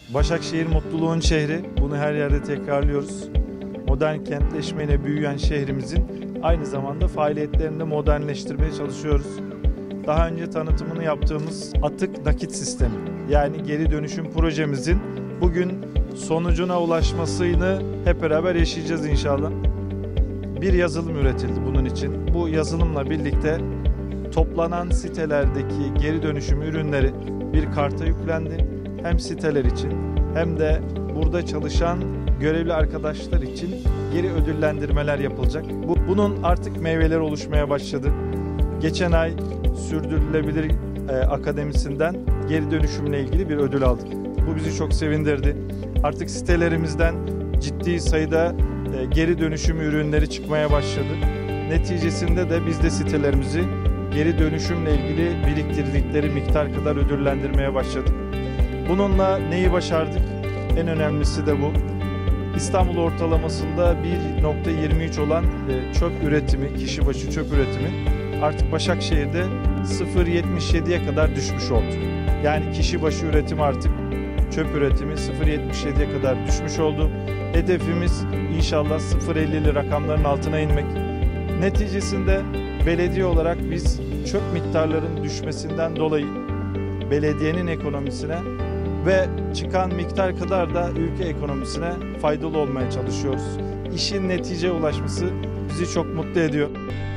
Başakşehir mutluluğun şehri. Bunu her yerde tekrarlıyoruz. Modern kentleşmeyle büyüyen şehrimizin aynı zamanda faaliyetlerini de modernleştirmeye çalışıyoruz. Daha önce tanıtımını yaptığımız atık nakit sistemi, yani geri dönüşüm projemizin bugün sonucuna ulaşmasını hep beraber yaşayacağız inşallah. Bir yazılım üretildi bunun için. Bu yazılımla birlikte toplanan sitelerdeki geri dönüşüm ürünleri bir karta yüklendi. Hem siteler için hem de burada çalışan görevli arkadaşlar için geri ödüllendirmeler yapılacak. Bunun artık meyveleri oluşmaya başladı. Geçen ay Sürdürülebilir Akademisi'nden geri dönüşümle ilgili bir ödül aldık. Bu bizi çok sevindirdi. Artık sitelerimizden ciddi sayıda geri dönüşüm ürünleri çıkmaya başladı. Neticesinde de biz de sitelerimizi geri dönüşümle ilgili biriktirdikleri miktar kadar ödüllendirmeye başladık. Bununla neyi başardık? En önemlisi de bu. İstanbul ortalamasında 1,23 olan çöp üretimi, kişi başı çöp üretimi artık Başakşehir'de 0,77'ye kadar düşmüş oldu. Yani kişi başı üretim artık çöp üretimi 0,77'ye kadar düşmüş oldu. Hedefimiz inşallah 0,50'li rakamların altına inmek. Neticesinde belediye olarak biz çöp miktarlarının düşmesinden dolayı belediyenin ekonomisine ve çıkan miktar kadar da ülke ekonomisine faydalı olmaya çalışıyoruz. İşin neticeye ulaşması bizi çok mutlu ediyor.